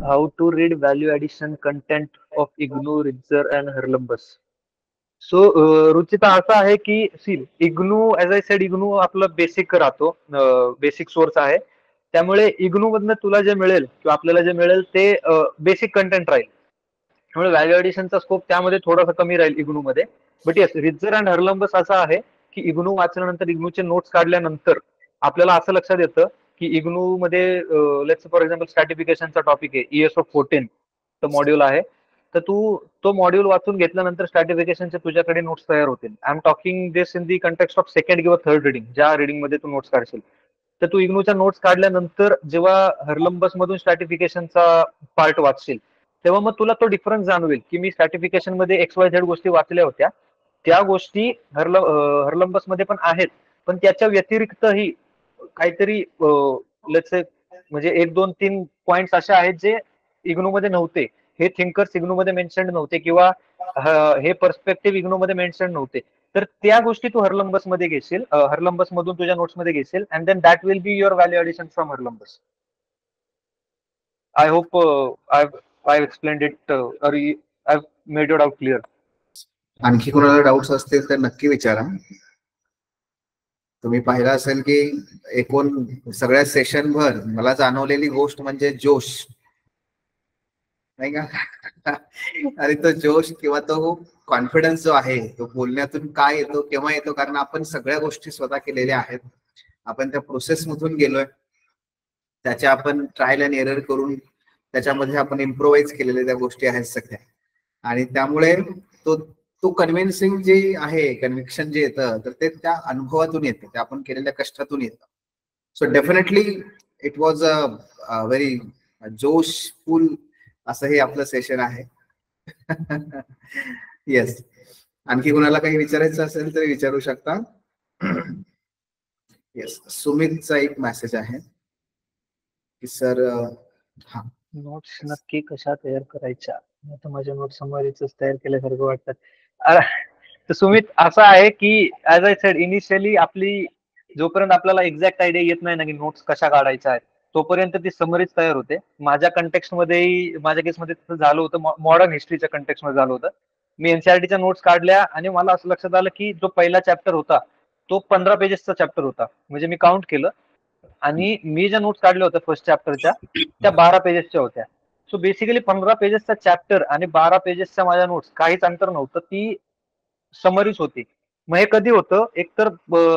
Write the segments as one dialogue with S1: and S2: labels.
S1: How to read value addition content of IGNOU, Ritzer and Herlumbus. So Ruchita असं आहे की see IGNOU as I said IGNOU आपलं basic राहतो, basic source आहे. त्यामुळे इग्नू मधनं तुला जे मिळेल किंवा आपल्याला जे मिळेल ते बेसिक कंटेंट राहील. त्यामुळे व्हॅल्यू एडिशनचा स्कोप त्यामध्ये थोडासा कमी राहील इग्नू मध्ये. But yes, Ritzer and Haralambos असं आहे की इग्नू वाचल्यानंतर, इग्नूचे नोट्स काढल्यानंतर आपल्याला असं लक्षात येतं की इग्नू मध्ये लेट्स फॉर एक्झाम्पल स्ट्रॅटिफिकेशनचा टॉपिक आहे, ESO 14 तो मॉड्यूल आहे. तर तू तो मॉड्यूल वाचून घेतल्यानंतर स्ट्रॅटिफिकेशनचे तुझ्याकडे नोट्स तयार होतील. I am talking this in the context of second किंवा थर्ड रिडिंग, ज्या रिडिंग मध्ये तू नोट्स काढशील. तर तू इग्नूच्या नोट्स काढल्यानंतर जेव्हा हर्लंबस मधून स्ट्रॅटिफिकेशनचा पार्ट वाचशील, तेव्हा मग तुला तो डिफरन्स जाणवेल की मी स्ट्रॅटिफिकेशन मध्ये XYZ गोष्टी वाचल्या होत्या, त्या गोष्टी हर्लंबस मध्ये पण आहेत, पण त्याच्या व्यतिरिक्तही काहीतरी लेट्स से म्हणजे 1-2-3 पॉइंट्स असे आहेत जे इग्नू मध्ये नव्हते. हे थिंकर्स इग्नू मध्ये मेन्शन नव्हते किंवा हे पर्स्पेक्टिव्ह इग्नू मध्ये मेन्शन नव्हते. तर त्या गोष्टी तू हर्लंबस मध्ये घेशील, हर्लंबस मधून तुझ्या नोट्स मध्ये घेशील, and then that will be your value addition from Haralambos. I hope I explained it or I made it out clear.
S2: आणखी कोणाला डाऊट्स असतील तर नक्की विचारा. तुम्ही पाहिलं असेल की एकूण सगळ्या सेशन भर मला जाणवलेली गोष्ट म्हणजे जोश, नाही का? आणि तो जोश किंवा तो कॉन्फिडन्स जो आहे तो बोलण्यातून काय येतो, केव्हा येतो? कारण आपण सगळ्या गोष्टी स्वतः केलेल्या आहेत, आपण त्या प्रोसेस मधून गेलोय, त्याच्या आपण ट्रायल अँड एरर करून त्याच्यामध्ये आपण इम्प्रोवाइज केलेल्या त्या गोष्टी आहेत सगळ्या. आणि त्यामुळे तो कन्व्हिन्सिंग जे आहे, कन्व्हिक्शन जे येतं, तर ते त्या अनुभवातून येतं, ते आपण केलेल्या कष्टातून येतं. So definitely it was a very जोशफुल असं हे आपलं सेशन आहे. येस, आणखी कोणाला काही विचारायचं असेल तर विचारू शकता. येस, सुमितचा एक मेसेज आहे की सर हा
S1: नोट्स नक्की कशा तयार करायच्या? आता माझ्या नोट्स समरीच तयार केल्यासारखं वाटतात. तर सुमित असं आहे की ऍज आय सेड इनिशियली आपली जोपर्यंत आपल्याला एक्झॅक्ट आयडिया येत नाही ना की नोट्स कशा काढायच्या आहेत, तोपर्यंत ती समरीच तयार होते. माझ्या कंटेक्स्ट मध्येही, माझ्या केसमध्ये तसं झालं होतं, मॉडर्न हिस्ट्रीच्या कंटेक्स्ट मध्ये झालं होतं. मी एनसीआरटीच्या नोट्स काढल्या आणि मला असं लक्षात आलं की जो पहिला चॅप्टर होता तो 15 पेजेसचा चॅप्टर होता. म्हणजे मी काउंट केलं आणि मी ज्या नोट्स काढल्या होत्या फर्स्ट चॅप्टरच्या त्या 12 पेजेसच्या होत्या. सो बेसिकली 15 पेजेसचा चॅप्टर आणि 12 पेजेसच्या माझ्या नोट्स काहीच अंतर नव्हतं, ती समरीच होती. मग हे कधी होतं? एकतर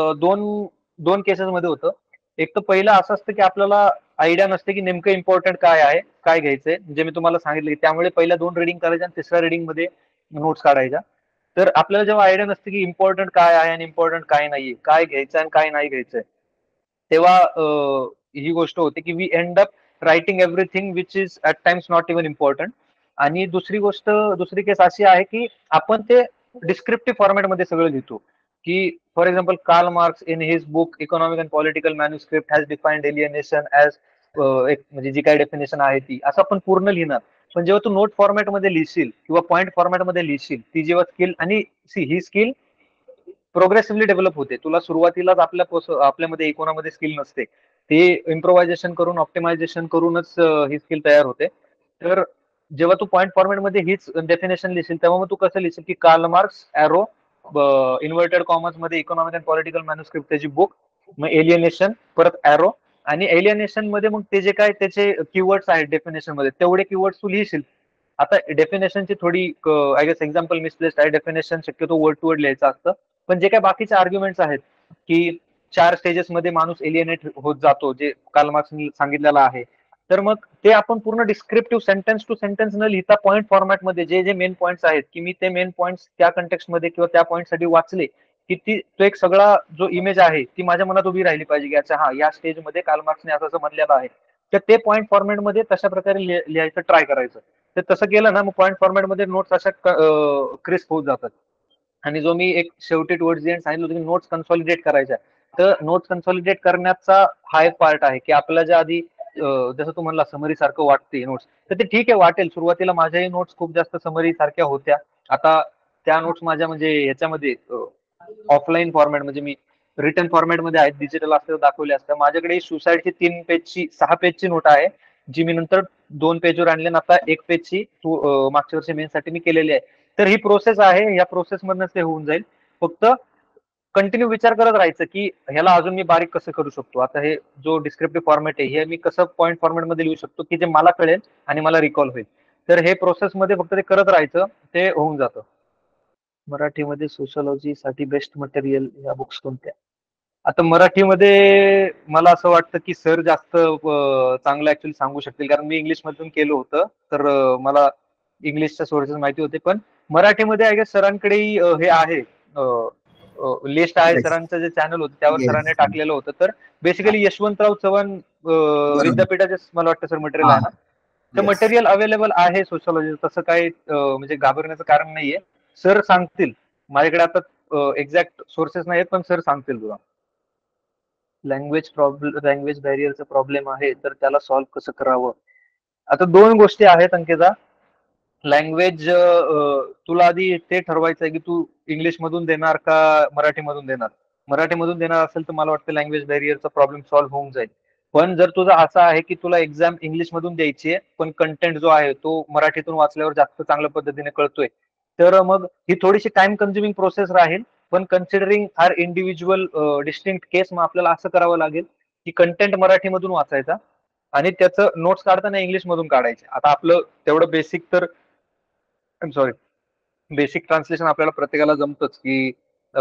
S1: दोन केसेस मध्ये होतं. एक तर पहिलं असं असतं की आपल्याला आयडिया नसते की नेमकं इम्पॉर्टंट काय आहे, काय घ्यायचंय. म्हणजे मी तुम्हाला सांगितलं की त्यामुळे पहिल्या 2 रिडिंग करायच्या आणि तिसऱ्या रिडिंग मध्ये नोट्स काढायच्या. तर आपल्याला जेव्हा आयडिया नसते की इम्पॉर्टंट काय आहे आणि इम्पॉर्टंट काय नाहीये, काय घ्यायचं आणि काय नाही घ्यायचंय, तेव्हा ही गोष्ट होते की we end up writing everything which is at times not even important. आणि दुसरी केस अशी आहे की आपण ते डिस्क्रिप्टिव्ह फॉर्मॅटमध्ये सगळं लिहितो. की for example Karl Marx in his book economic and political manuscript has defined alienation as, एक म्हणजे जी काही डेफिनेशन आहे ती असं आपण पूर्ण लिहिणार. पण जेव्हा तू नोट फॉर्मॅटमध्ये लिहिशील किंवा पॉईंट फॉर्मॅटमध्ये लिहिशील, ती जेव्हा स्किल, आणि ही स्किल प्रोग्रेसिव्हली डेव्हलप होते. तुला सुरुवातीलाच आपल्यामध्ये कोणामध्ये स्किल नसते, ते इम्प्रोव्हायझेशन करून, ऑप्टिमायझेशन करूनच ही स्किल तयार होते. तर जेव्हा तू पॉईंट फॉर्मॅटमध्ये हीच डेफिनेशन लिहिशील, तेव्हा मग तू कसं लिहिशील की Karl Marx arrow inverted commas मध्ये इकॉनॉमिक अँड पॉलिटिकल मॅन्युस्क्रिप्ट त्याची बुक, मग एलियनेशन परत ॲरो, आणि एलियनेशन मध्ये मग ते जे काय त्याचे कीवर्ड्स आहेत डेफिनेशन मध्ये तेवढे कीवर्ड्स तू लिहिशील. आता डेफिनेशनची थोडी आय गेस एक्झाम्पल मिसप्लेस्ड आहे. डेफिनेशन शक्यतो वर्ड टू वर्ड लिहायचं असतं. पण जे काही बाकीचे आर्ग्युमेंट्स आहेत की 4 स्टेजेस मध्ये माणूस एलियनेट होत जातो, जे कार्ल मार्क्सने सांगितलेलं आहे, तर मग ते आपण पूर्ण डिस्क्रिप्टिव्ह सेंटेन्स टू सेंटेन्स न लिहिता पॉईंट फॉर्मॅटमध्ये जे मेन पॉईंट्स आहेत की मी ते मेन पॉईंट्स त्या कंटेक्स्ट मध्ये किंवा त्या पॉईंटसाठी वाचले की तो एक सगळा जो इमेज आहे ती माझ्या मनात उभी राहिली पाहिजे की अच्छा हा, या स्टेजमध्ये कार्ल मार्क्सने असं म्हणलेलं आहे. तर ते पॉईंट फॉर्मॅटमध्ये तशा प्रकारे लिहायचं ट्राय करायचं. तर तसं केलं ना, मग पॉईंट फॉर्मॅटमध्ये नोट्स अशा क्रिस्प होत जातात. आणि जो मी एक शेवटी टुवर्ड्स द एंड सांगितलं होतं की नोट्स कन्सॉलिडेट करायच्या, तर नोट्स कन्सॉलिडेट करण्याचा हा एक पार्ट आहे की आपल्याला ज्या आधी जसं तू म्हणला समरी सारखं वाटते नोट्स, तर ते ठीक आहे वाटेल. सुरुवातीला माझ्याही नोट्स खूप जास्त समरी सारख्या होत्या. आता त्या नोट्स माझ्या म्हणजे ह्याच्यामध्ये ऑफलाईन फॉर्मॅट, म्हणजे मी रिटर्न फॉर्मॅटमध्ये आहेत, डिजिटल असतं दाखवले असतं. माझ्याकडे सुसाईडची 6 पेजची नोट आहे, जी मी नंतर 2 पेजवर आणले आणि आता 1 पेजची तू मागच्या वर्षी मेन्ससाठी मी केलेली आहे. तर ही प्रोसेस आहे, या प्रोसेस मधनच ते होऊन जाईल. फक्त कंटिन्यू विचार करत राहायचं की ह्याला अजून मी बारीक कसं करू शकतो. आता हे जो डिस्क्रिप्टिव्ह फॉर्मॅट आहे हे मी कसं पॉईंट फॉर्मॅटमध्ये लिहू शकतो की जे मला कळेल आणि मला रिकॉल होईल. तर हे प्रोसेसमध्ये फक्त ते करत राहायचं, ते होऊन जातं. मराठीमध्ये सोशॉलॉजीसाठी बेस्ट मटेरियल या बुक्स कोणत्या? आता मराठीमध्ये मला असं वाटतं की सर जास्त चांगलं ऍक्च्युअली सांगू शकतील, कारण मी इंग्लिश मधून केलं होतं. तर मला इंग्लिशच्या सोर्सेस माहिती होते, पण मराठीमध्ये आय गेस सरांकडेही हे आहे, लिस्ट आहे,
S2: Yes.
S1: सरांचं जे चॅनल होतं त्यावर सरांनी
S2: Yes.
S1: टाकलेलं होतं. तर बेसिकली यशवंतराव चव्हाण
S2: बरोबर.
S1: विद्यापीठाचे मला वाटतं सर मटेरियल
S2: हा.
S1: आहे ना. तर
S2: Yes.
S1: मटेरियल अवेलेबल आहे सोशॉलॉजी, तसं काही म्हणजे घाबरण्याचं कारण नाहीये. सर सांगतील. माझ्याकडे आता एक्झॅक्ट सोर्सेस नाहीत, पण सर सांगतील तुला. लँग्वेज बॅरियरचा प्रॉब्लेम आहे, तर त्याला सॉल्व्ह कसं करावं? आता 2 गोष्टी आहेत अंकिता. लँग्वेज तुला आधी ते ठरवायचं आहे की तू इंग्लिश मधून देणार का मराठीमधून देणार. मराठीमधून देणार असेल तर मला वाटतं लँग्वेज बॅरियरचा प्रॉब्लेम सॉल्व्ह होऊन जाईल. पण जर तुझा असा आहे की तुला एक्झाम इंग्लिश मधून द्यायची आहे, पण कंटेंट जो आहे तो मराठीतून वाचल्यावर जास्त चांगल्या पद्धतीने कळतोय, तर मग ही थोडीशी टाइम कन्झ्युमिंग प्रोसेस राहील. पण considering our individual distinct case, मग आपल्याला असं करावं लागेल की कंटेंट मराठीमधून वाचायचा आणि त्याचं नोट्स काढताना इंग्लिश मधून काढायचे. आता आपलं तेवढं बेसिक तर सॉरी बेसिक ट्रान्सलेशन आपल्याला प्रत्येकाला जमतच की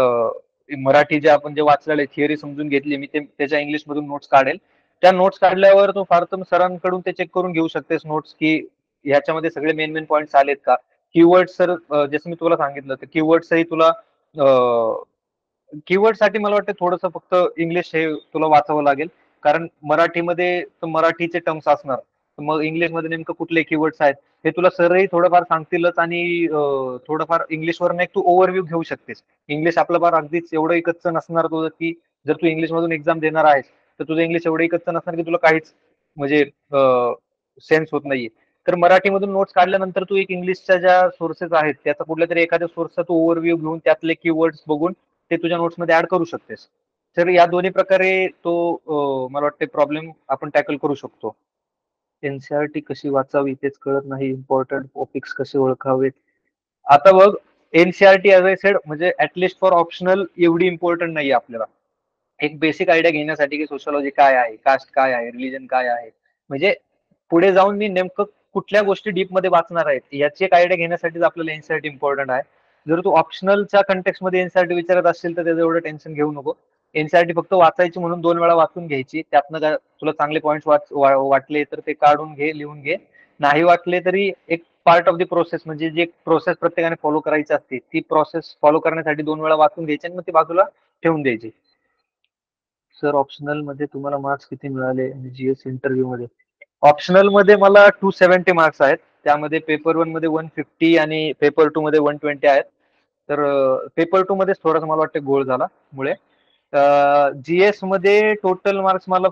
S1: मराठी जे आपण जे वाचलेलं आहे थिअरी समजून घेतली, मी ते त्याच्या इंग्लिश मधून नोट्स काढेल. त्या नोट्स काढल्यावर तो फार तर सरांकडून ते चेक करून घेऊ शकतेस नोट्स की ह्याच्यामध्ये सगळे मेन पॉईंट्स आलेत का. कीवर्ड सर जसं मी तुला सांगितलं तर कीवर्डसही तुला कीवर्ड साठी मला वाटतं थोडंसं फक्त इंग्लिश हे तुला वाचावं लागेल, कारण मराठीमध्ये तर मराठीचे टर्म्स असणार, तर मग इंग्लिशमध्ये नेमकं कुठले कीवर्ड्स आहेत हे तुला सरही थोडंफार सांगतीलच. आणि थोडंफार इंग्लिशवर एक तू ओव्हरव्ह्यू घेऊ शकतेस. इंग्लिश आपलं फार अगदीच एवढंही कच्चं नसणार तुझं की जर तू इंग्लिश मधून एक्झाम देणार आहेस तर तुझं इंग्लिश एवढंही कच्चं नसणार की तुला काहीच म्हणजे सेन्स होत नाहीये. तर मराठीमधून नोट्स काढल्यानंतर तू एक इंग्लिशच्या ज्या सोर्सेस आहेत त्याचा कुठल्या तरी एखाद्या सोर्सचा तू ओव्हरव्ह्यू घेऊन त्यातले कीवर्ड्स बघून ते तुझ्या नोट्समध्ये ऍड करू शकतेस. तर या दोन्ही प्रकारे तो मला वाटते प्रॉब्लेम आपण टॅकल करू शकतो. एनसीआरटी कशी वाचावी तेच कळत नाही, इम्पॉर्टंट टॉपिक्स कसे ओळखावेत. आता बघ, एनसीआरटी ऍज आय सेड म्हणजे ऍटलिस्ट फॉर ऑप्शनल एवढी इम्पॉर्टंट नाही आपल्याला. एक बेसिक आयडिया घेण्यासाठी की सोशॉलॉजी काय आहे, कास्ट काय आहे, रिलीजन काय आहे, म्हणजे पुढे जाऊन मी नेमकं कुठल्या गोष्टी डीप मध्ये वाचणार आहेत याची एक आयडिया घेण्यासाठीच आपल्याला एनसीआरटी इम्पॉर्टंट आहे. जर तू ऑप्शनलच्या कंटेक्स्ट मध्ये एनसीआरटी विचारत असेल तर त्याचं एवढं टेन्शन घेऊ नको. एनसीआरटी फक्त वाचायची म्हणून 2 वेळा वाचून घ्यायची, त्यातनं काय तुला चांगले पॉईंट्स वाटले तर ते काढून घे, लिहून घे. नाही वाटले तरी एक पार्ट ऑफ द प्रोसेस म्हणजे जी प्रोसेस प्रत्येकाने फॉलो करायची असते ती प्रोसेस फॉलो करण्यासाठी 2 वेळा वाचून घ्यायची आणि मग ती बाजूला ठेवून द्यायची. सर ऑप्शनल मध्ये तुम्हाला मार्क्स किती मिळाले आणि जीएस इंटरव्ह्यू मध्ये? ऑप्शनल मध्ये मला 270 मार्क्स आहेत, त्यामध्ये पेपर 1 मध्ये 150 आणि पेपर 2 मध्ये 120 आहेत. तर पेपर 2 मध्ये थोडासा मला वाटतं गोळ झाला मुळे. जीएस मध्ये टोटल मार्क्स मला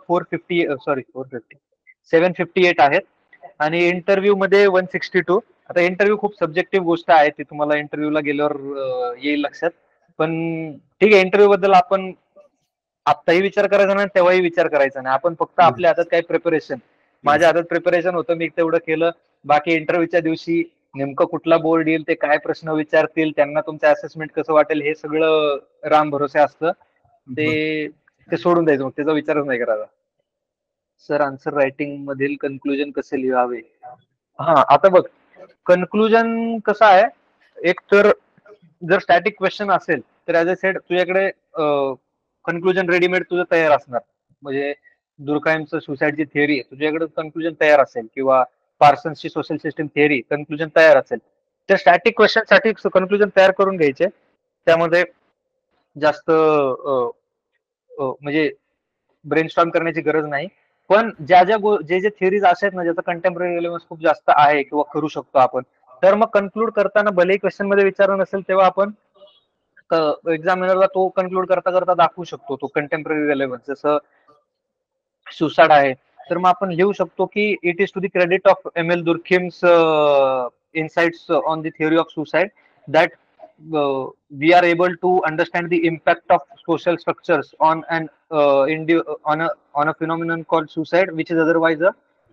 S1: 758 आहेत आणि इंटरव्ह्यू मध्ये 162. आता इंटरव्ह्यू खूप सब्जेक्टिव्ह गोष्ट आहे, ती तुम्हाला इंटरव्ह्यूला गेल्यावर येईल लक्षात. पण ठीक आहे, इंटरव्ह्यू बद्दल आपण आत्ताही विचार करायचा नाही, तेव्हाही विचार करायचा नाही. आपण फक्त आपल्या हातात काय प्रिपरेशन, माझ्या हातात प्रिपरेशन होतं, मी तेवढं केलं. बाकी इंटरव्ह्यूच्या दिवशी नेमकं कुठला बोर्ड येईल, ते काय प्रश्न विचारतील, त्यांना तुमचं असेसमेंट कसं वाटेल, हे सगळं राम भरोसे असतं. ते ते सोडून द्यायचं, मग त्याचा विचारच नाही करायचा. सर आन्सर रायटिंग मधील कन्क्लुजन कसे लिहावे? हा, आता बघ, कन्क्लुजन कसं आहे, एक तर जर स्टॅटिक क्वेश्चन असेल तर ऍज अ सेड तुझ्याकडे कन्क्लुजन रेडीमेड तुझं तयार असणार. म्हणजे दुर्काईमचं सुसाईडची थिअरी तुझ्याकडे कन्क्लुजन तयार असेल, किंवा पार्सन्सची सोशल सिस्टम थिअरी कन्क्लुजन तयार असेल. त्या स्टॅटिक क्वेश्चन साठी कन्क्लुजन तयार करून घ्यायचे. त्यामध्ये जास्त म्हणजे ब्रेनस्टॉर्म करण्याची गरज नाही. पण जे थिअरीज आहेत ना ज्याचा कंटेम्पररी रिलेव्हन्स खूप जास्त आहे किंवा करू शकतो आपण, तर मग कन्क्लूड करताना भलेही क्वेश्चन मध्ये विचारलं नसेल तेव्हा आपण एक्झामिनरला तो कन्क्लूड करता करता दाखवू शकतो, तो कंटेम्पररी रेलेव्हन्स. जसं सुसाइड आहे तर मग आपण लिहू शकतो की it is to the credit of Emile Durkheim's insights on the theory of suicide that we are able to understand the impact of social structures on an on a phenomenon called suicide, which is otherwise a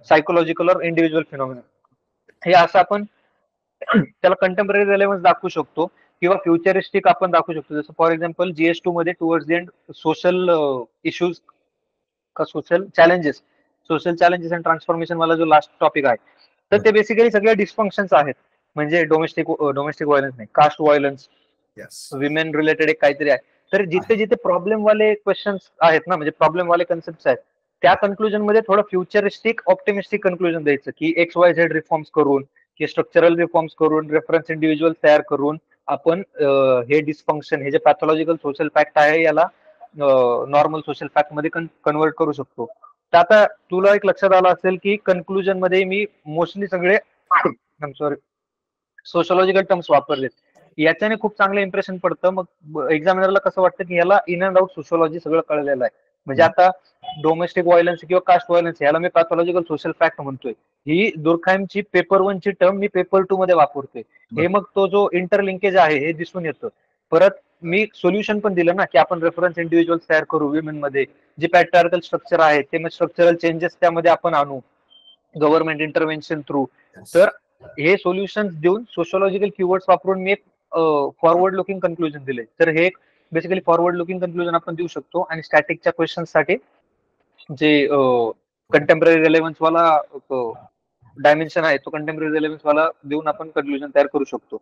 S1: psychological or individual phenomena. हे असं आपण त्याला contemporary relevance दाखवू शकतो किंवा futuristic आपण दाखवू शकतो. जसं फॉर एक्झाम्पल GS2 मध्ये towards the end social issues का सोशल चॅलेंजेस अँड ट्रान्सफॉर्मेशन वाला जो लास्ट टॉपिक आहे, तर ते बेसिकली सगळे डिस्फंक्शन्स आहेत. म्हणजे डोमेस्टिक व्हायलन्स नाही, कास्ट व्हायलन्स, विमेन रिलेटेड एक काहीतरी आहे. तर जिथे जिथे प्रॉब्लेम वाले क्वेश्चन्स आहेत ना, म्हणजे प्रॉब्लेम वाले कन्सेप्ट आहेत, त्या कन्क्लुजन मध्ये थोडं फ्युचरिस्टिक ऑप्टिमिस्टिक कन्क्लुजन द्यायचं की XYZ रिफॉर्म्स करून, की स्ट्रक्चरल रिफॉर्म्स करून, रेफरन्स इंडिव्हिज्युअल तयार करून आपण हे डिस्फंक्शन, हे जे पॅथॉलॉजिकल सोशल फॅक्ट आहे याला नॉर्मल सोशल फॅक्ट मध्ये कन्वर्ट करू शकतो. तर आता तुला एक लक्षात आलं असेल की कन्क्लुजन मध्ये मी मोस्टली सगळे सॉरी सोशलॉजिकल टर्म्स वापरलेत. याच्याने खूप चांगलं इम्प्रेशन पडतं. मग एक्झामिनरला कसं वाटतं की याला इन अँड आउट सोशलॉजी सगळं कळलेलं आहे. म्हणजे आता डोमेस्टिक व्हायलन्स किंवा कास्ट व्हायलन्स याला मी पॅथॉलॉजिकल सोशल फॅक्ट म्हणतोय, ही दुर्खाइमची पेपर 1 ची टर्म मी पेपर 2 मध्ये वापरतोय. हे मग तो जो इंटरलिंकेज आहे हे दिसून येतं. परत मी सोल्युशन पण दिलं ना की आपण रेफरन्स इंडिव्हिज्युअल तयार करू विमेन मध्ये, जे पॅट्रिआर्कल स्ट्रक्चर आहे ते स्ट्रक्चरल चेंजेस त्यामध्ये आपण आणू गव्हर्नमेंट इंटरव्हेन्शन थ्रू. तर हे सोल्युशन देऊन सोशोलॉजिकल कीवर्ड्स वापरून मी एक फॉरवर्ड लुकिंग कन्क्लुजन दिले. तर हे बेसिकली फॉरवर्ड लुकिंग कन्क्लुजन आपण देऊ शकतो. आणि स्टॅटिकच्या क्वेश्चन साठी जे कंटेम्पररी रेलेव्हन्स वाला डायमेन्शन आहे तो कंटेम्पररी रेलेव्हन्स वाला देऊन आपण कन्क्लुजन तयार करू शकतो.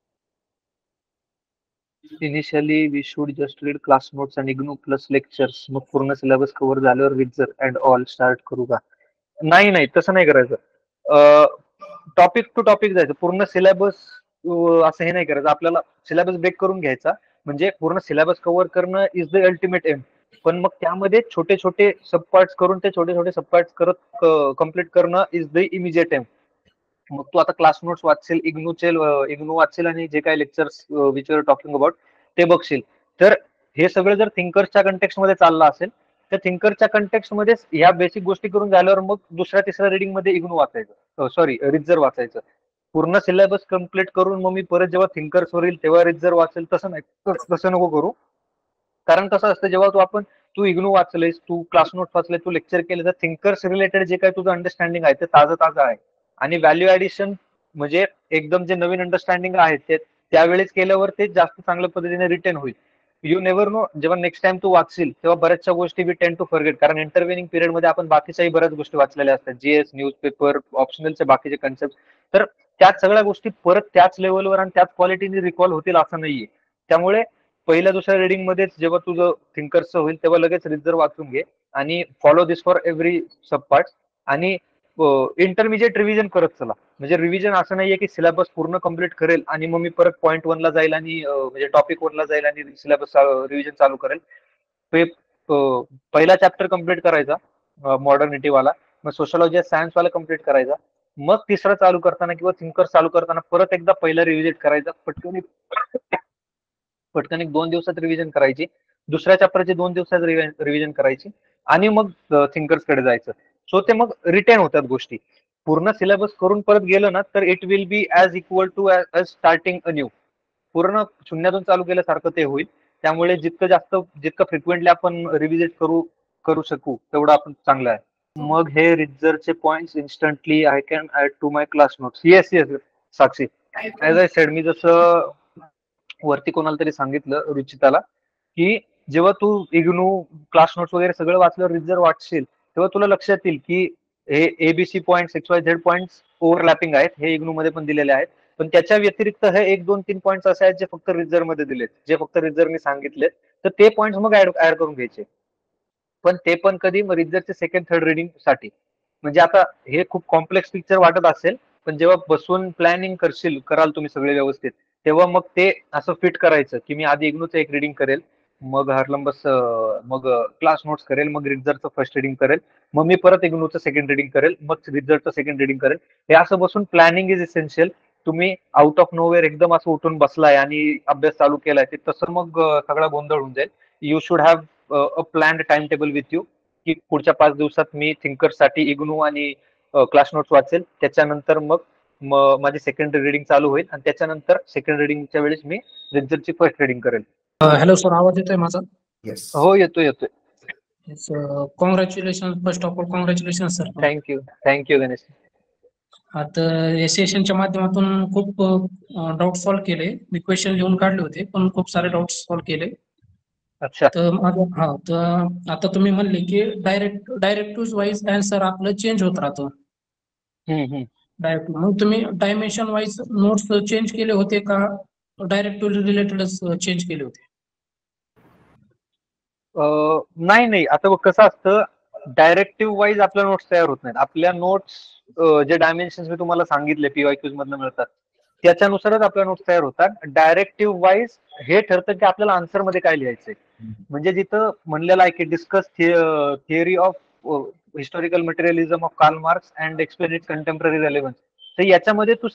S1: Initially we should just read class notes and IGNOU plus lectures, मग पूर्ण सिलेबस कव्हर झाल्यावर रिझर अँड ऑल स्टार्ट करू का? नाही, तसं नाही करायचं. टॉपिक टू टॉपिक जायचं. पूर्ण सिलेबस असं हे नाही करायचं. आपल्याला सिलेबस ब्रेक करून घ्यायचा, म्हणजे पूर्ण सिलेबस कव्हर करणं इज द अल्टिमेट एम. पण मग त्यामध्ये छोटे छोटे सब पार्ट्स करून ते छोटे छोटे सब पार्ट्स करत कम्प्लीट करणं इज द इमिजिएट एम. मग तू आता क्लास नोट्स वाचशील, इग्नू वाचशील आणि जे काही lectures which are talking about ते बघशील. तर हे सगळं जर थिंकर्सच्या कंटेक्स्ट मध्ये चाललं असेल, तर थिंकरच्या कंटेक्स्ट मध्ये ह्या बेसिक गोष्टी करून झाल्यावर मग दुसऱ्या तिसऱ्या रिडिंग मध्ये इग्नू वाचायचं, सॉरी रिझर वाचायचं. पूर्ण सिलेबस कम्प्लीट करून मग मी परत जेव्हा थिंकर्स वर येईल तेव्हा रिझर वाचेल, तसं नको करू. कारण कसं असतं, जेव्हा तू इग्नू वाचलेस, तू क्लास नोट वाचले, तू लेक्चर केले, तर थिंकर्स रिलेटेड जे काही तुझं अंडरस्टँडिंग आहे ते ताजं आहे. आणि व्हॅल्यू ऍडिशन म्हणजे एकदम जे नवीन अंडरस्टँडिंग आहे ते त्यावेळेस केल्यावर ते जास्त चांगल्या पद्धतीने रिटेन होईल. यू नेव्हर नो, जेव्हा नेक्स्ट टाइम तू वाचशील तेव्हा बऱ्याचशा गोष्टी वी टेन टू फॉरगेट. कारण इंटरव्हिनिंग पिरियड मध्ये आपण बाकीच्याही बऱ्याच गोष्टी वाचलेल्या असतात, जीएस, न्यूजपेपर, ऑप्शनलचे बाकीचे कन्सेप्ट. तर त्याच सगळ्या गोष्टी परत त्याच लेवलवर आणि त्याच क्वालिटीने रिकॉल होतील असं नाहीये. त्यामुळे पहिल्या दुसऱ्या रिडिंग मध्येच जेव्हा तुझं थिंकर्सचं होईल तेव्हा लगेच रिझर वाचून घे आणि follow this for every sub part. आणि इंटरमिजिएट रिव्हिजन करत चला. म्हणजे रिव्हिजन असं नाहीये की सिलेबस पूर्ण कम्प्लीट करेल आणि मग मी परत पॉईंट 1 ला जाईल आणि म्हणजे टॉपिक 1 ला जाईल आणि सिलेबस रिव्हिजन चालू करेल. पहिला चॅप्टर कम्प्लीट करायचा मॉडर्निटी वाला, मग सोशलॉजी सायन्स वाला कम्प्लीट करायचा, मग तिसरा चालू करताना किंवा थिंकर चालू करताना परत एकदा पहिला रिव्हिजिट करायचा. पटकन 2 दिवसात रिव्हिजन करायची, दुसऱ्या चॅप्टरची 2 दिवसात रिव्हिजन करायची आणि मग थिंकर्स कडे जायचं. सो ते मग रिटेन होतात गोष्टी. पूर्ण सिलेबस करून परत गेलं ना तर it will be as equal to as starting a new. पूर्ण शून्यातून चालू केल्यासारखं ते होईल. त्यामुळे जितकं फ्रिक्वेंटली आपण रिव्हिजिट करू शकू तेवढं आपण चांगलं आहे. मग हे रिझरचे points instantly I can add to my class notes. Yes Sakshi, as I said, मी जसं वरती कोणाला तरी सांगितलं, रुचिताला, की जेव्हा तू इग्नू क्लास नोट्स वगैरे सगळं वाचल्यावर रिझर वाचशील तेव्हा तुला लक्षात येईल की हे ABC points, XYZ points overlapping आहेत. हे इग्नू मध्ये पण दिलेले आहेत. पण त्याच्या व्यतिरिक्त हे 1, 2, 3 पॉईंट्स असे आहेत जे फक्त रिझर मध्ये दिलेत, जे फक्त रिझरने सांगितलेत. तर ते पॉईंट्स मग ऍड करून घ्यायचे. पण ते पण कधी रिझरचे सेकंड थर्ड रिडिंग साठी. म्हणजे आता हे खूप कॉम्प्लेक्स पिक्चर वाटत असेल, पण जेव्हा बसून प्लॅनिंग कराल तुम्ही सगळे व्यवस्थित, तेव्हा मग ते असं फिट करायचं की मी आधी इग्नूचं एक रिडिंग करेल, मग हरलंबस मग क्लास नोट्स करेल, मग रिझरचं फर्स्ट रिडिंग करेल, मग मी परत इग्नूचं सेकंड रिडिंग करेल, मग रिझरचं सेकंड रिडिंग करेल. हे असं बसून प्लॅनिंग इज इसेन्शियल. तुम्ही आउट ऑफ नोवेअर एकदम असं उठून बसलाय आणि अभ्यास चालू केलाय, ते तसं मग सगळा गोंधळ होऊन जाईल. You should have a planned time table with you, की पुढच्या 5 दिवसात मी थिंकर्ससाठी इग्नू आणि क्लास नोट्स वाचेल. त्याच्यानंतर मग माझी सेकंड रिडिंग चालू होईल आणि त्याच्यानंतर सेकंड रिडिंगच्या वेळेस मी रिझरची फर्स्ट रिडिंग करेल.
S3: हॅलो सर, आवाज येतोय माझा?
S2: येस.
S1: हो, येतोय.
S3: Congratulation, first of all congratulation sir.
S1: Thank you Ganesh.
S3: आता या सेशनच्या माध्यमातून खूप डाऊट सॉल्व्ह केले. मी क्वेश्चन लिहून काढले होते, पण खूप सारे डाऊट सॉल्व्ह केले.
S1: अच्छा.
S3: तर आता तुम्ही म्हणले की डायरेक्टिव्ह वाईज आन्सर आपलं चेंज होत राहतं. डायरेक्ट मग तुम्ही डायमेन्शन वाईज नोट्स चेंज केले होते का डायरेक्टिव्ह रिलेटेडच चेंज केले होते?
S1: नाही, आता बघ कसं असतं, डायरेक्टिव्ह वाईज आपल्या नोट्स तयार होत नाहीत. आपल्या नोट्स जे डायमेन्शन मी तुम्हाला सांगितले पीवायक्यूज मधनं मिळतात त्याच्यानुसारच आपल्या नोट्स तयार होतात. डायरेक्टिव्ह वाईज हे ठरतं की आपल्याला आन्सर मध्ये काय लिहायचंय. म्हणजे जिथं म्हणलेलं आहे की discuss theory of historical materialism of Karl Marx and explain it contemporary relevance, तर याच्यामध्ये तू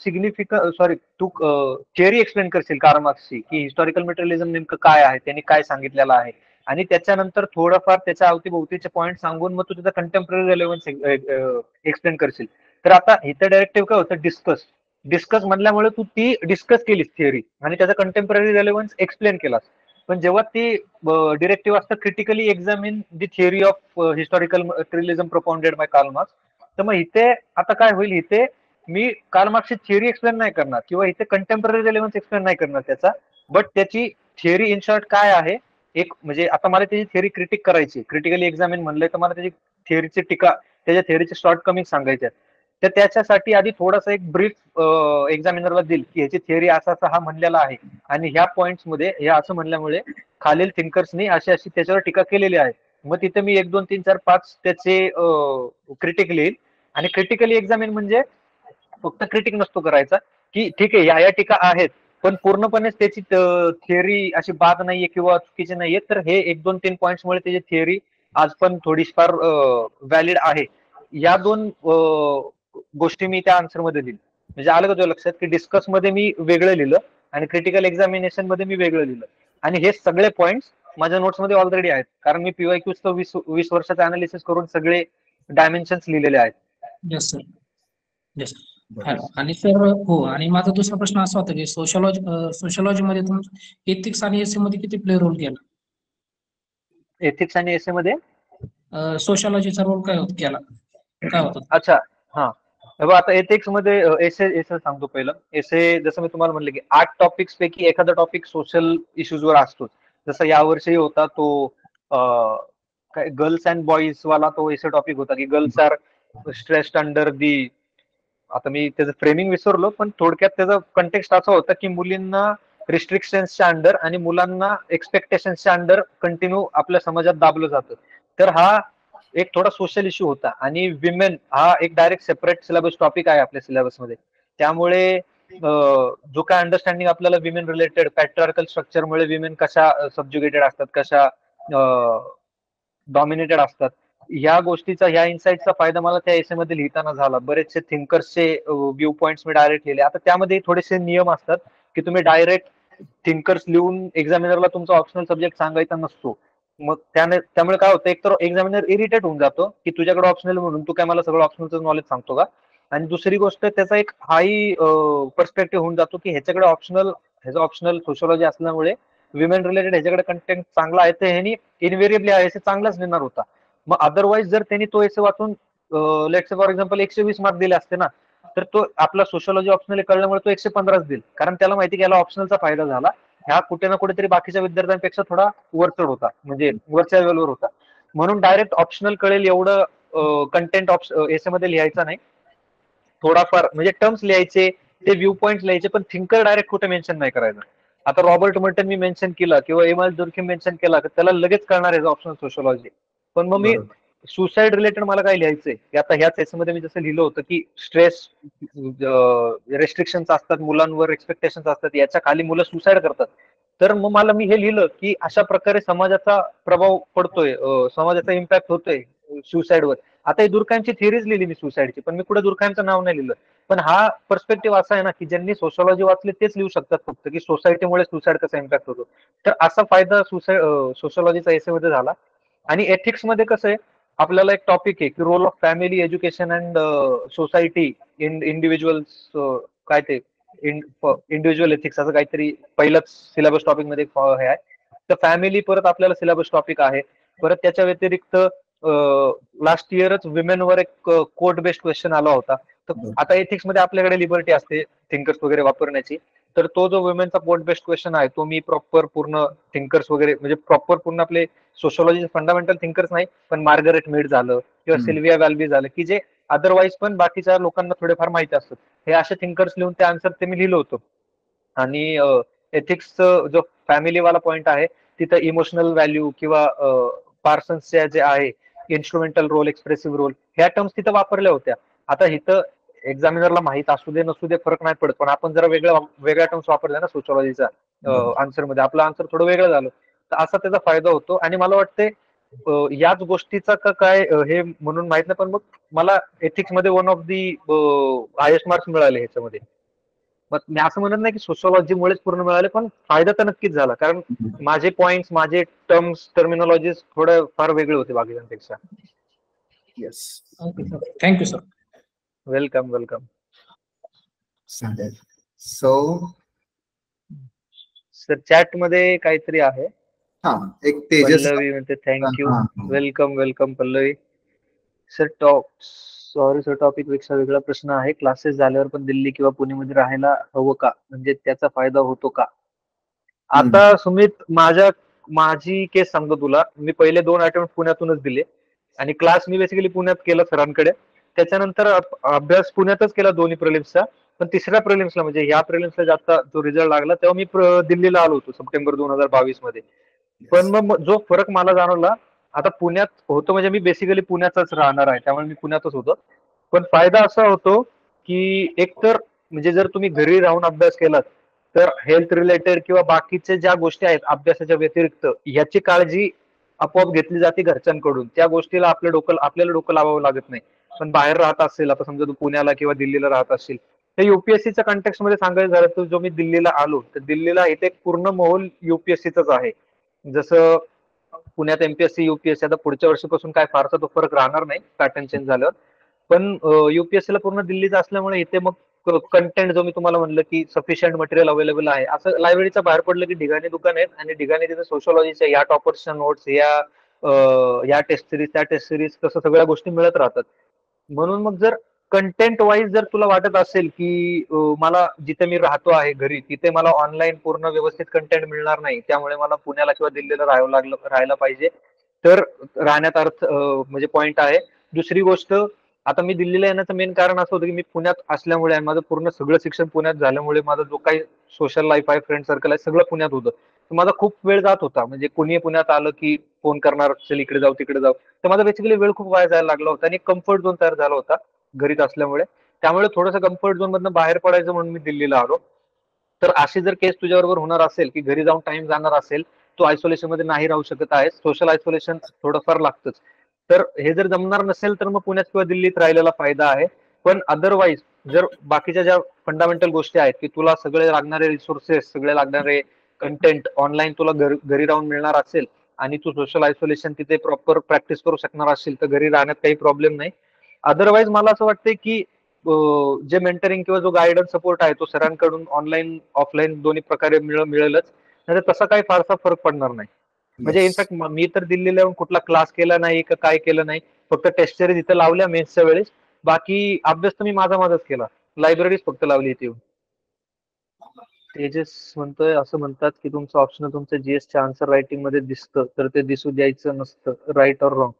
S1: तू थिअरी एक्सप्लेन करशील कार्ल मार्क्सची की हिस्टॉरिकल मटेरियलिझम नेमकं काय आहे, त्यांनी काय सांगितलेलं आहे, आणि त्याच्यानंतर थोडंफार त्याच्या अवतीभोवतीचे पॉईंट सांगून मग तू त्याचा कंटेम्पररी रेलेव्हन्स एक्सप्लेन करशील. तर आता इथं डायरेक्टिव्ह काय होतं, डिस्कस म्हणल्यामुळे तू ती डिस्कस केलीस थिअरी आणि त्याचा कंटेम्पररी रेलेव्हन्स एक्सप्लेन केलास. पण जेव्हा ती डिरेक्टिव्ह असतं critically examine the theory of historical materialism propounded by Karl Marx, तर मग इथे आता काय होईल, इथे मी कार्ल मार्क्सची थिअरी एक्सप्लेन नाही करणार किंवा इथे कंटेम्पररी रेलेव्हन्स एक्सप्लेन नाही करणार त्याचा, बट त्याची थिअरी इन शॉर्ट काय आहे, एक म्हणजे आता मला त्याची थिअरी करायची, क्रिटिकली एक्झामिन म्हणलंय तर मला त्याची थिअरीची टीका, त्याच्या थिअरीचे शॉर्ट कमिंग सांगायचे. तर त्याच्यासाठी आधी थोडासा एक ब्रीफ एक्झामिनरला देईल की ह्याची थिअरी असा हा म्हणलेला आहे आणि ह्या पॉइंट्स मध्ये हे असं म्हणल्यामुळे खालील थिंकर्सनी अशी अशी त्याच्यावर टीका केलेली आहे. मग तिथे मी 1 2 3 4 5 त्याचे क्रिटिक लिहिल. आणि क्रिटिकली एक्झामिन म्हणजे फक्त क्रिटिक नसतो करायचा की ठीक आहे या टीका आहेत पण पूर्णपणे त्याची थिअरी अशी बाद नाहीये किंवा चुकीची नाहीये, तर हे 1 2 3 पॉईंट्समुळे त्याची थिअरी आज पण थोडीफार व्हॅलिड आहे. या 2 गोष्टी मी त्या आन्सर मध्ये लिहिली. म्हणजे आलं का तुझ्या लक्षात की डिस्कस मध्ये मी वेगळं लिहिलं आणि क्रिटिकल एक्झामिनेशन मध्ये मी वेगळं लिहिलं, आणि हे सगळे पॉईंट्स माझ्या नोट्स मध्ये ऑलरेडी आहेत, कारण मी पीवायक्यूचं 20 वर्षाचं अनालिसिस करून सगळे डायमेन्शन्स लिहिलेले आहेत.
S3: Yes sir, yes. आणि सर हो, आणि माझा दुसरा प्रश्न असा होता की सोशलॉजी मध्ये तुम्ही एथिक्स आणि एसे मध्ये किती प्ले रोल केला?
S1: एथिक्स आणि एसे मध्ये
S3: सोशलॉजीचा रोल काय केला, काय होता?
S1: अच्छा, हा. आता एथिक्स मध्ये एसे सांगतो पहिलं. एसे जसं मी तुम्हाला म्हणलं की 8 टॉपिक्स पैकी एखादा टॉपिक सोशल इश्यूज वर असतो. जसं यावर्षी होता तो काय गर्ल्स अँड बॉईज वाला तो एसे टॉपिक होता की girls are stressed under the, आता मी त्याचं फ्रेमिंग विसरलो, पण थोडक्यात त्याचा कंटेक्स्ट असा होता की मुलींना रिस्ट्रिक्शन्सच्या अंडर आणि मुलांना एक्सपेक्टेशन्सच्या अंडर कंटिन्यू आपल्या समाजात दाबलं जातं. तर हा एक थोडा सोशल इश्यू होता. आणि विमेन हा एक डायरेक्ट सेपरेट सिलेबस टॉपिक आहे आपल्या सिलेबसमध्ये. त्यामुळे जो काय अंडरस्टँडिंग आपल्याला विमेन रिलेटेड पॅट्रिआर्कल स्ट्रक्चरमुळे विमेन कशा सबज्युगेटेड असतात, कशा डॉमिनेटेड असतात, या गोष्टीचा, ह्या इन्साइटचा फायदा मला त्या एसे मध्ये लिहिताना झाला. बरेचसे थिंकर्सचे व्ह्यू पॉइंट्स मी डायरेक्ट लिहिले. आता त्यामध्ये थोडेसे नियम असतात की तुम्ही डायरेक्ट थिंकर्स लिहून एक्झामिनरला तुमचा ऑप्शनल सब्जेक्ट सांगायचा नसतो. मग त्यामुळे काय होतं, एक तर एक्झामिनर इरिटेट होऊन जातो की तुझ्याकडे ऑप्शनल म्हणून तू काय मला सगळं ऑप्शनलचं नॉलेज सांगतो का. आणि दुसरी गोष्ट, त्याचा एक हाई पर्स्पेक्टिव्ह होऊन जातो की ह्याचं ऑप्शनल सोशलॉजी असल्यामुळे विमेन रिलेटेड ह्याच्याकडे कंटेंट चांगला आहे, तर ह्यानी इनव्हेरिएबली आहे चांगलाच लिहिणार होता. मग अदरवाईज जर त्यांनी तो एसे वाचून लेट्स फॉर एक्झाम्पल 120 मार्क दिले असते ना, तर तो आपला सोशलॉजी ऑप्शनल कळल्यामुळे तो 115 देईल, कारण त्याला माहिती की याला ऑप्शनलचा फायदा झाला. ह्या कुठे ना कुठेतरी बाकीच्या विद्यार्थ्यांपेक्षा थोडा वरचढ होता, म्हणजे वरच्या लेवलवर होता. म्हणून डायरेक्ट ऑप्शनल कळेल एवढं कंटेंट एसे मध्ये लिहायचं नाही. थोडाफार म्हणजे टर्म्स लिहायचे, ते व्ह्यू पॉइंट लिहायचे, पण थिंकर डायरेक्ट कुठे मेन्शन नाही करायचं. आता रॉबर्ट मर्टन मी मेन्शन केला किंवा एमएल दुर्खिम मेन्शन केला तर त्याला लगेच कळणार आहे ऑप्शनल सोशलॉजी. पण मग मी सुसाईड रिलेटेड मला काय लिहायचंय, की आता ह्याच याच्यामध्ये मी जसं लिहिलं होतं की स्ट्रेस, रेस्ट्रिक्शन्स असतात मुलांवर, एक्सपेक्टेशन्स असतात, याच्या खाली मुलं सुसाईड करतात. तर मग मी हे लिहिलं की अशा प्रकारे समाजाचा प्रभाव पडतोय, समाजाचा इम्पॅक्ट होतोय सुसाईडवर. आता ही दुर्खांची थिअरीज लिहिली मी सुसाईडची, पण मी कुठे दुर्खांचं नाव नाही लिहिलं. पण हा पर्स्पेक्टिव्ह असा आहे ना की ज्यांनी सोशलॉजी वाचले तेच लिहू शकतात फक्त की सोसायटीमुळे सुसाईड कसा इम्पॅक्ट होतो. तर असा फायदा सोशलॉजीचा एसे मध्ये झाला. आणि एथिक्स मध्ये कसं आहे, आपल्याला एक टॉपिक आहे की role of family, education and society in individuals, काय ते इंडिव्हिज्युअल एथिक्स असं काहीतरी पहिलंच सिलेबस टॉपिक मध्ये हे आहे. तर फॅमिली परत आपल्याला सिलेबस टॉपिक आहे. परत त्याच्या व्यतिरिक्त लास्ट इयरच विमेनवर एक कोड बेस्ड क्वेश्चन आला होता. तर आता एथिक्स मध्ये आपल्याकडे लिबर्टी असते थिंकर्स वगैरे वापरण्याची, तर तो जो वुमेनचा कोड बेस्ड क्वेश्चन आहे तो मी प्रॉपर पूर्ण थिंकर्स वगैरे म्हणजे प्रॉपर पूर्ण आपले सोशोलॉजी फंडामेंटल थिंकर्स नाही, पण मार्गरेट मीड झालं किंवा सिल्विया वॅल्बी झालं, की जे अदरवाईज पण बाकीच्या लोकांना थोडेफार माहिती असतात, हे असे थिंकर्स लिहून ते आन्सर ते मी लिहिलं होतं. आणि एथिक्स जो फॅमिलीवाला पॉइंट आहे तिथं इमोशनल व्हॅल्यू किंवा पार्सन्सच्या जे आहे इन्स्ट्रुमेंटल रोल, एक्सप्रेसिव्ह रोल, ह्या टर्म्स तिथं वापरल्या होत्या. आता इथं एक्झामिनरला माहित असू दे नसू दे फरक नाही पडत, पण आपण जरा वेगळ्या टर्म्स वापरल्या ना सोशोलॉजीचा आन्सर मध्ये, आपलं आन्सर थोडं वेगळं झालं, तर असा त्याचा फायदा होतो. आणि मला वाटते याच गोष्टीचा का काय हे म्हणून माहित नाही, पण मग मला एथिक्स मध्ये one of the highest marks मिळाले ह्याच्यामध्ये. मग मी असं म्हणत नाही की सोशोलॉजीमुळेच पूर्ण मिळाले, पण फायदा तर नक्कीच झाला, कारण माझे पॉइंट्स, माझे टर्म्स, टर्मिनॉलॉजीज थोडं फार वेगळे होते बाकीच्यांपेक्षा.
S2: Yes,
S3: thank you sir.
S1: Welcome welcome.
S2: चालेल. सो
S1: सर चॅट मध्ये काहीतरी आहे.
S2: हा, एक तेजस
S1: पल्लवी म्हणते thank you. Welcome welcome Pallavi. Sir sorry sir, topic पेक्षा वेगळा प्रश्न आहे. क्लासेस झाल्यावर पण दिल्ली किंवा पुणेमध्ये राहायला हवं का, म्हणजे त्याचा फायदा होतो का? आता सुमित, माझी केस सांगतो तुला. मी पहिले 2 अटेम्प्ट पुण्यातूनच दिले आणि क्लास मी बेसिकली पुण्यात केला सरांकडे. त्याच्यानंतर अभ्यास पुण्यातच केला दोन्ही प्रिलिम्सचा. पण तिसऱ्या प्रिलिम्सला म्हणजे ह्या प्रिलिम्सला आता जो रिझल्ट लागला तेव्हा मी दिल्लीला आलो होतो सप्टेंबर 2022 मध्ये. पण मग जो फरक मला जाणवला, आता पुण्यात होतो म्हणजे मी बेसिकली पुण्यातच राहणार आहे, त्यामुळे मी पुण्यातच होतो. पण फायदा असा होतो की एकतर म्हणजे जर तुम्ही घरी राहून अभ्यास केलात तर हेल्थ रिलेटेड किंवा बाकीच्या ज्या गोष्टी आहेत अभ्यासाच्या व्यतिरिक्त याची काळजी आपोआप घेतली जाते घरच्यांकडून. त्या गोष्टीला आपल्याला डोकं लावावं लागत नाही. पण बाहेर राहत असेल, आता समजा तू पुण्याला किंवा दिल्लीला राहत असेल, तर युपीएससीच्या कॉन्टेक्स्ट मध्ये सांगायचं झालं तर जो मी दिल्लीला आलो, तर दिल्लीला इथे पूर्ण माहोल युपीएससीचाच आहे. जसं पुण्यात एमपीएससी युपीएससी, आता पुढच्या वर्षीपासून काय फारसा तो फरक राहणार नाही पॅटर्न चेंज झाल्यावर, पण युपीएससी ला पूर्ण दिल्लीच असल्यामुळे इथे मग कंटेंट जो मी तुम्हाला म्हणलं की सफिशियंट मटेरियल अवेलेबल आहे. असं लायब्ररीच्या बाहेर पडलं की ढिगाणी दुकान आहेत आणि ढिगाणी तिथे सोशोलॉजीच्या या टॉपर्सच्या नोट्स, या टेस्ट सिरीज, त्या टेस्ट सिरीज, तसं सगळ्या गोष्टी मिळत राहतात. म्हणून मग जर कंटेंट वाईज जर तुला वाटत असेल की मला जिथे मी राहतो आहे घरी तिथे मला ऑनलाईन पूर्ण व्यवस्थित कंटेंट मिळणार नाही, त्यामुळे मला पुण्याला किंवा दिल्लीला राहायला पाहिजे, तर राहण्यात अर्थ म्हणजे पॉइंट आहे. दुसरी गोष्ट, आता मी दिल्लीला येण्याचं मेन कारण असं होतं की मी पुण्यात असल्यामुळे आणि माझं पूर्ण सगळं शिक्षण पुण्यात झाल्यामुळे माझा जो काही सोशल लाईफ आहे, फ्रेंड सर्कल आहे, सगळं पुण्यात होतं. तर माझा खूप वेळ जात होता. म्हणजे कोणी पुण्यात आलं की फोन करणार, चल इकडे जाऊ तिकडे जाऊ, तर माझा बेसिकली वेळ खूप वाया जायला लागला होता आणि कम्फर्ट झोन तयार झाला होता घरीच असल्यामुळे. त्यामुळे थोडंसं कम्फर्ट झोन मधनं बाहेर पडायचं म्हणून मी दिल्लीला आलो. तर अशी जर केस तुझ्याबरोबर होणार असेल की घरी जाऊन टाइम जाणार असेल, तू आयसोलेशन मध्ये नाही राहू शकत आहे, सोशल आयसोलेशन थोडंफार लागतंच, तर हे जर जमणार नसेल तर मग पुण्यात किंवा दिल्लीत राहिलेला फायदा आहे. पण अदरवाईज जर बाकीच्या ज्या फंडामेंटल गोष्टी आहेत की तुला सगळे लागणारे रिसोर्सेस, सगळे लागणारे कंटेंट ऑनलाईन तुला घरी राहून मिळणार असेल आणि तू सोशल आयसोलेशन तिथे प्रॉपर प्रॅक्टिस करू शकणार असेल, तर घरी राहण्यात काही प्रॉब्लेम नाही. अदरवाईज मला असं वाटतंय की जे मेंटरिंग किंवा जो गायडन्स सपोर्ट आहे तो सरांकडून ऑनलाईन ऑफलाईन दोन्ही प्रकारे मिळेलच, नाही तसा काही फारसा फरक पडणार नाही. म्हणजे इनफॅक्ट मी तर दिल्लीला येऊन कुठला क्लास केला नाही का काय केलं नाही, फक्त टेस्ट सिरीज इथं लावल्या मेन्सच्या वेळेस, बाकी अभ्यास तर मी माझाच केला, लायब्ररीज फक्त लावली इथे येऊन. तेजस म्हणतोय, असं म्हणतात की तुमचं ऑप्शन तुमचं जीएसच्या आन्सर रायटिंग मध्ये दिसतं, तर ते दिसू द्यायचं नसतं, राईट ऑर रॉंग?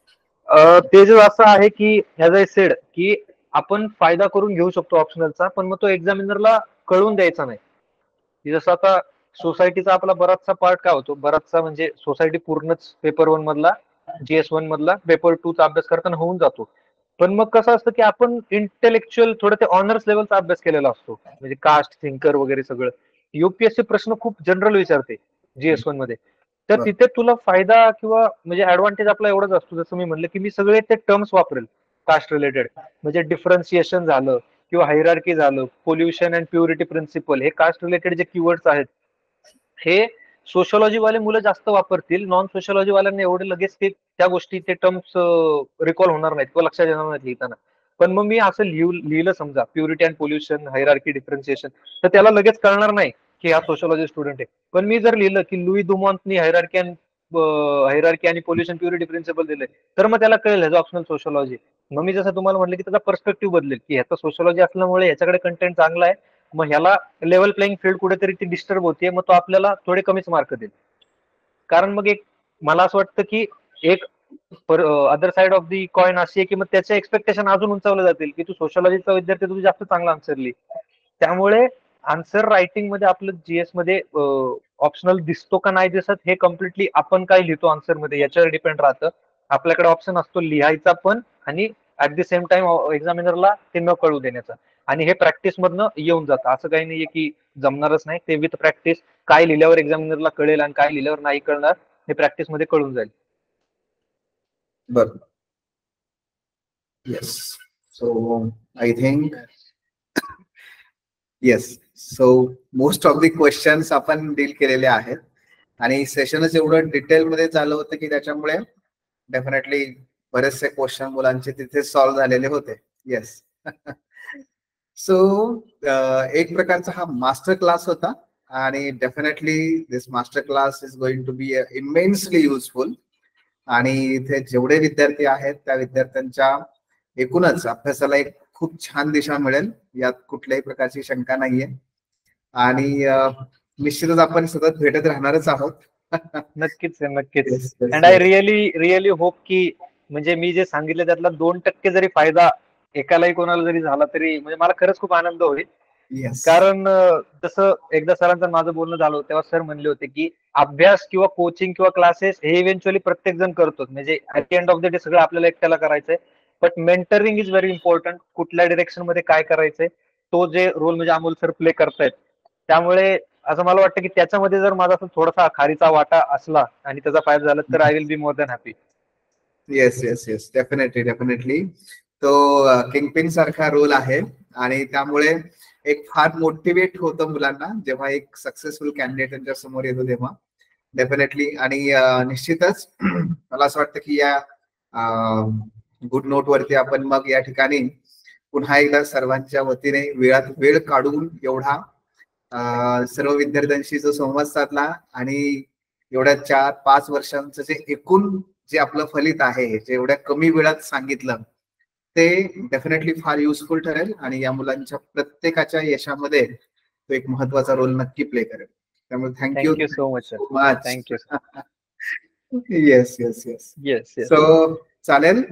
S1: तेजस असं आहे की ह्याज आय सेड की आपण फायदा करून घेऊ शकतो ऑप्शनलचा, पण मग तो एक्झामिनरला कळून द्यायचा नाही. जसं आता सोसायटीचा आपला बराचसा पार्ट काय होतो, बराचसा म्हणजे सोसायटी पूर्णच पेपर 1 मधला, GS1 मधला पेपर 2 चा अभ्यास करताना होऊन जातो. पण मग कसं असतं की आपण इंटेलेक्च्युअल थोडं ते ऑनर्स लेवलचा अभ्यास केलेला असतो, म्हणजे कास्ट, थिंकर वगैरे सगळं. युपीएससी प्रश्न खूप जनरल विचारते GS1 मध्ये, तर तिथे तुला फायदा किंवा म्हणजे ऍडव्हान्टेज आपला एवढाच असतो, जसं मी म्हणलं की मी सगळे ते टर्म्स वापरेल कास्ट रिलेटेड, म्हणजे डिफरन्सिएशन झालं किंवा हायरार्की झालं, पोल्युशन अँड प्युरिटी प्रिन्सिपल, हे कास्ट रिलेटेड जे कीवर्ड्स आहेत हे सोशोलॉजी वाले मुलं जास्त वापरतील. नॉन सोशोलॉजी वाल्यांना एवढे लगेच ते त्या गोष्टी, ते टर्म्स रिकॉल होणार नाहीत किंवा लक्षात येणार नाहीत लिहिताना. पण मग मी असं लिहिलं समजा purity and pollution, hierarchy, differentiation, तर त्याला लगेच कळणार नाही की हा सोशोलॉजी स्टुडंट आहे. पण मी जर लिहिलं की लुई दुमॉन्टनी हायरार्की अँड हायरार्की आणि पोल्युशन प्युरिटी प्रिन्सिपल दिले, तर मग त्याला कळेल ह्याचं ऑप्शनल सोशोलॉजी. मग मी जसं तुम्हाला म्हटलं की त्याचा पर्स्पेक्टिव्ह बदलेल की ह्याचा सोशोलॉजी असल्यामुळे ह्याच्याकडे कंटेंट चांगला आहे, मग ह्याला लेवल प्लेइंग फील्ड कुठेतरी ती डिस्टर्ब होतीये, मग तो आपल्याला थोडे कमीच मार्क देईल. कारण मग एक मला असं वाटतं की एक other side of the coin अशी आहे की मग त्याचे एक्सपेक्टेशन अजून उंचावले जातील की तू सोशोलॉजीचा विद्यार्थी, तुझी जास्त चांगला आन्सर लिही. त्यामुळे आन्सर रायटिंग मध्ये आपलं जीएस मध्ये ऑप्शनल दिसतो का नाही दिसत हे कम्प्लिटली आपण काय लिहितो आन्सर मध्ये याच्यावर डिपेंड राहतं. आपल्याकडे ऑप्शन असतो लिहायचा पण आणि ऍट द सेम टाइम एक्झामिनरला ते न कळू देण्याचा. आणि हे प्रॅक्टिस मधनं येऊन जातं. असं काही नाहीये की जमणारच नाही, ते विथ प्रॅक्टिस काय लिहिल्यावर एक्झामिनरला कळेल आणि काय लिहिल्यावर नाही कळणार हे प्रॅक्टिस मध्ये कळून जाईल.
S2: बरोबर. Yes. So I think yes. So most of the questions आपण डील केलेले आहेत आणि सेशनच एवढं डिटेलमध्ये झालं होतं की त्याच्यामुळे डेफिनेटली बरेचसे क्वेश्चन मुलांचे तिथे सॉल्व्ह झालेले होते. येस. सो एक प्रकारचा हा मास्टर क्लास होता आणि definitely this master class is going to be immensely useful. आणि इथे जेवढे विद्यार्थी आहेत त्या विद्यार्थ्यांच्या एकूणच अभ्यासाला एक खूप छान दिशा मिळेल, यात कुठल्याही प्रकारची शंका नाहीये. आणि निश्चितच आपण सतत भेटत राहणारच आहोत.
S1: नक्कीच नक्कीच. अँड आय रिअली होप की म्हणजे मी जे सांगितलं त्यातला 2% जरी फायदा एकालाही कोणाला जरी झाला तरी म्हणजे मला खरंच खूप आनंद होईल. कारण जसं एकदा सरांचं माझं बोलणं झालं तेव्हा सर म्हणले होते की अभ्यास किंवा कोचिंग किंवा क्लासेस हे इव्हेंच्युअली प्रत्येक जण करतो, म्हणजे at the end of the day सगळं आपल्याला एकट्याला करायचंय. But mentoring is very important. कुठल्या डिरेक्शन मध्ये काय करायचंय तो जे रोल म्हणजे अमोल सर प्ले करतायत, त्यामुळे असं मला वाटतं की त्याच्यामध्ये जर माझा थोडासा खारीचा वाटा असला आणि त्याचा फायदा झाला तर I will be more than happy.
S2: Yes yes yes. Definitely तो किंगपिन सारखा रोल आहे आणि त्यामुळे एक फार मोटिवेट होतं मुलांना जेव्हा एक सक्सेसफुल कॅन्डिडेट त्यांच्या समोर येतो तेव्हा. डेफिनेटली. आणि निश्चितच मला असं वाटतं की या गुड नोट वरती आपण मग या ठिकाणी पुन्हा एकदा सर्वांच्या वतीने वेळात वेळ काढून एवढा सर्व विद्यार्थ्यांशी जो संवाद साधला आणि एवढ्या 4-5 वर्षांचं जे एकूण जे आपलं फलित आहे, जे एवढ्या कमी वेळात सांगितलं ते डेफिनेटली फार युजफुल ठरेल आणि या मुलांच्या प्रत्येकाच्या यशामध्ये तो एक महत्वाचा रोल नक्की प्ले करेल. त्यामुळे thank you
S1: so much. Thank you.
S2: Yes yes yes
S1: yes.
S2: So चालेल.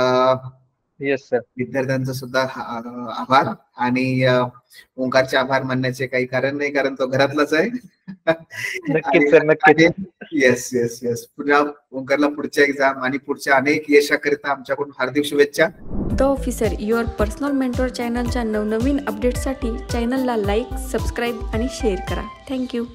S1: Yes sir.
S2: विद्यार्थ्यांचा सुद्धा आभार आणि ओंकारचे आभार मानण्याचे काही कारण नाही, कारण तो घरातलाच आहे.
S1: नक्कीच सर. नक्कीच.
S2: Yes yes yes. पुन्हा ओंकारला पुढच्या एक्झाम आणि पुढच्या अनेक यशाकरिता आमच्याकडून हार्दिक शुभेच्छा.
S4: The officer your personal mentor चॅनलच्या नवनवीन अपडेटसाठी चॅनलला लाईक, सबस्क्राईब आणि शेअर करा. थँक्यू.